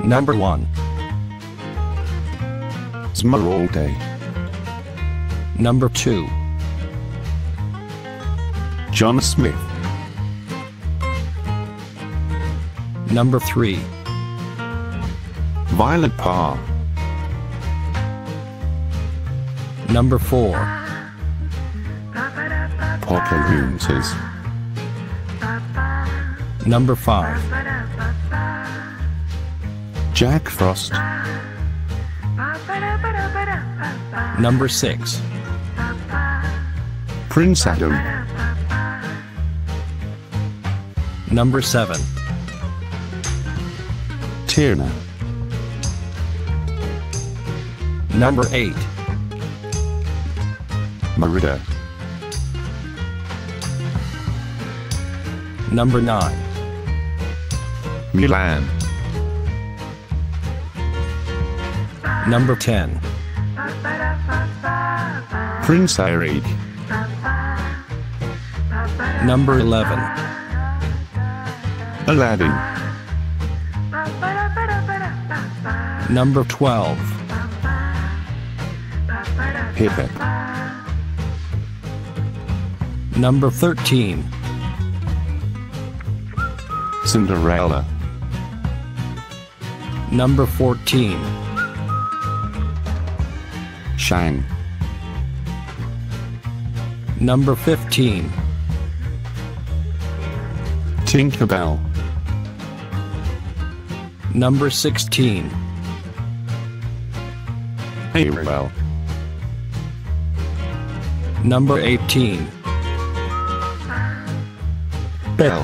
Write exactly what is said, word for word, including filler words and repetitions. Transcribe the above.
Number one. Smaralda. Number two. John Smith. Number three. Violet Parr. Number four. Pocahontas. Number five. Jack Frost. Number six. Prince Adam. Number seven. Tierna. Number eight. Merida. Number nine. Milan. Number ten. Prince Eric. Number eleven. Aladdin. Number twelve. Hippet. Number thirteen. Cinderella. Number fourteen. Shang. Number fifteen. Tinkerbell. Number sixteen. Ariel. Number eighteen. Belle.